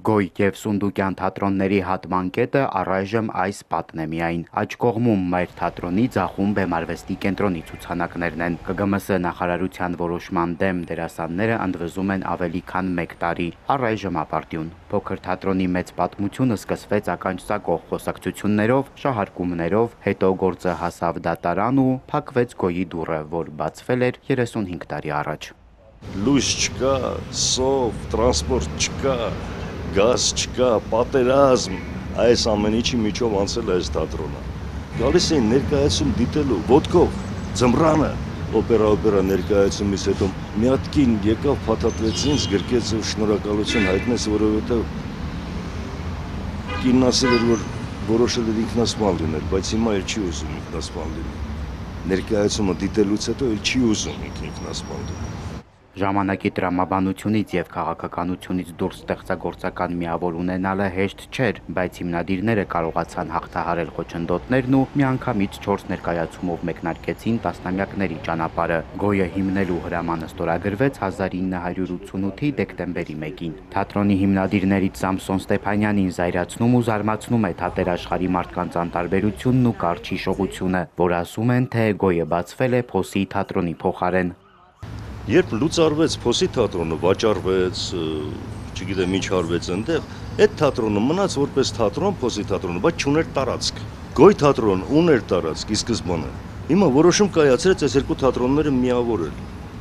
Գոյ և Սունդուկյան թատրոնների հատման կետը առայժմ այս պատն է միայն։ Աջ կողմում Մայր թատրոնի, ձախում Բեմարվեստի կենտրոնի ցուցանակներն են։ ԿԳՄՍ նախարարության որոշման դեմ դերասանները ընդվզում են ավելի քան 1 տարի, առայժմ ապարդյուն։ Փոքր թատրոնի մեծ պատմությունը սկսվեց ականջծակող խոսակցություններով, շահարկումներով, հետո գործը հասավ դատարան ու փակվեց Գոյի դուռը, որ բացվել էր 35 տարի առաջ։ Լույս չկա, սով, տրանսպորտ չկա, գազ չկա, պատերազմ, այս ամեն ինչի միջով անցել է այս թատրոնը։ Գալիս էին ներկայացում դիտելու, ոտքով, ձմռանը, օպերա ներկայացումից հետո մի հատ կին եկավ, փաթաթվեց ինձ, գրկեց ու շնորհակալություն հայտնեց, որովհետև կինն ասել էր, որ որոշել էր ինքնասպան լինել, բայց հիմա էլ չի ուզում ինքնասպան լինել։ Ներկայացումը դիտելուց հետո էլ չի ուզում ինքնասպան լինել։ Ժամանակի տրամաբանությունից և քաղաքականությունից դուրս ստեղծագործական միավոր ունենալը հեշտ չէր, բայց հիմնադիրները կարողացան հաղթահարել խոչընդոտներն ու միանգամից 4 ներկայացումով մեկնարկեցին տասնամյակների ճանապարհը։ Գոյը հիմնելու հրամանը ստորագրվեց 1988-ի դեկտեմբերի 1-ին։ Թատրոնի հիմնադիրներից Սամսոն Ստեփանյանին զայրացնում ու զարմացնում է թատերաշխարհի մարդկանց անտարբերությունն ու կարճ հիշողությունը, որ ասում են, թե Գոյը բացվել է Փոսի թատրոնի փոխարեն։ Երբ լուծարվեց Փոսի թատրոնը, վաճառվեց, չգիտեմ ինչ արվեց այնտեղ, այդ թատրոնը մնաց որպես թատրոն, Փոսի թատրոնը, բայց չուներ տարածք։ Գոյ թատրոն ուներ տարածք ի սկզբանե։ Հիմա որոշում կայացրեց այս երկու թատրոնները միավորել։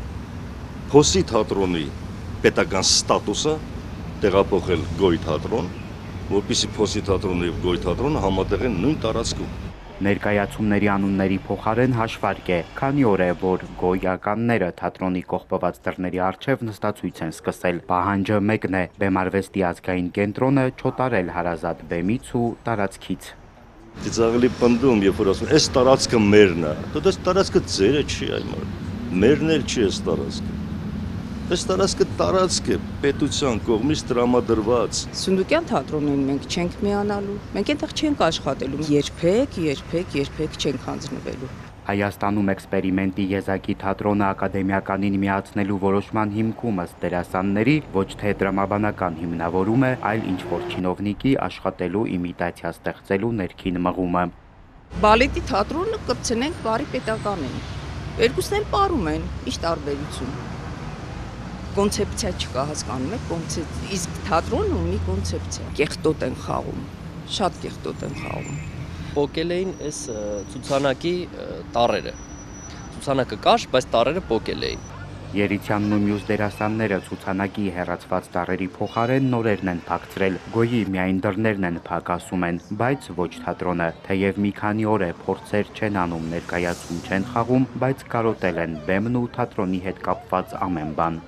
Փոսի թատրոնի պետական ստատուսը տեղափոխել Գոյ թատրոն, որպեսզի Փոսի թատրոնը եւ Գոյ թատրոնը համատեղեն նույն տարածքում։ Ներկայացումների անունների փոխարեն հաշվարկ է, քանի օր է, որ գոյականները թատրոնի կողպված դռների առջև նստացույց են սկսել։ Պահանջը մեկն է՝ Բեմարվեստի ազգային կենտրոնը չոտարել հարազատ բեմից ու տարածքից։ Ծիծաղելի պնդում, երբ որ ասում, այս տարածքը մերն է, դե այս տարածքը ձերը չի այմար։ Մերն էլ չի այս տարածքը։ Այս տարածքը տարածք է պետության կողմից տրամադրված։ Սունդուկյան թատրոնին մենք չենք միանալու, մենք այնտեղ չենք աշխատելու, երբեք չենք հանձնվելու։ Հայաստանում էքսպերիմենտի եզակի թատրոնը ակադեմիականին միացնելու որոշման հիմքում ըստ դերասանների ոչ թե տրամաբանական հիմնավորում է, այլ ինչ-որ չինովնիկի աշխատելու իմիտացիա ստեղծելու ներքին մղումը։ Բալետի թատրոնը կպցնենք բարի պետականին։ Երկուսն էլ պարում են, ինչ տարբերություն։ Կոնցեպցիա չկա, հասկանում եք, իսկ թատրոնը ունի կոնցեպցիա։ Կեղտոտ են խաղում, շատ կեղտոտ են խաղում։ Պոկել էին այս ցուցանակի տառերը։ Ցուցանակը կար, բայց տառերը պոկել էին։ Երիցյանն ու մյուս դերասանները ցուցանակի հեռացված տառերի փոխարեն նորերն են փակցրել։ Գոյի միայն դռներն են փակ, ասում են, բայց ոչ թատրոնը։ Թեև մի քանի օր է փորձեր չեն անում, ներկայացում չեն խաղում, բայց կարոտել են բեմն ու թատրոնի հետ կապված ամեն բան։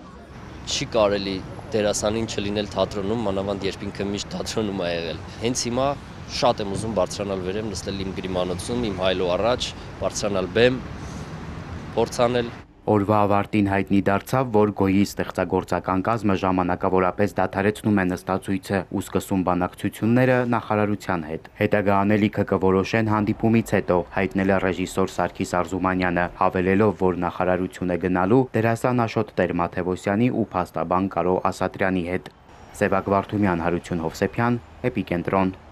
Չի կարելի դերասանին չլինել թատրոնում, մանավանդ երբ ինքը միշտ թատրոնում է եղել։ Հենց հիմա շատ եմ ուզում բարձրանալ վերև, նստել իմ գրիմանոցում, իմ հայլու առաջ, բարձրանալ բեմ, փորձանել։ Օրվա ավարտին հայտնի դարձավ, որ Գոյի ստեղծագործական կազմը ժամանակավորապես դադարեցնում է նստացույցը ու սկսում բանակցությունները նախարարության հետ։ Հետագա անելիքը կորոշեն հանդիպումից հետո, հայտնել է ռեժիսոր Սարգիս Արզումանյանը, հավելելով, որ նախարարություն է գնալու դերասան Աշոտ Տեր-Մաթևոսյանի ու փաստաբան Կարո Ասատրյանի հետ։ Սևակ Վարդումյան, Հարություն Հովսեփյան, Էպիկենտրոն։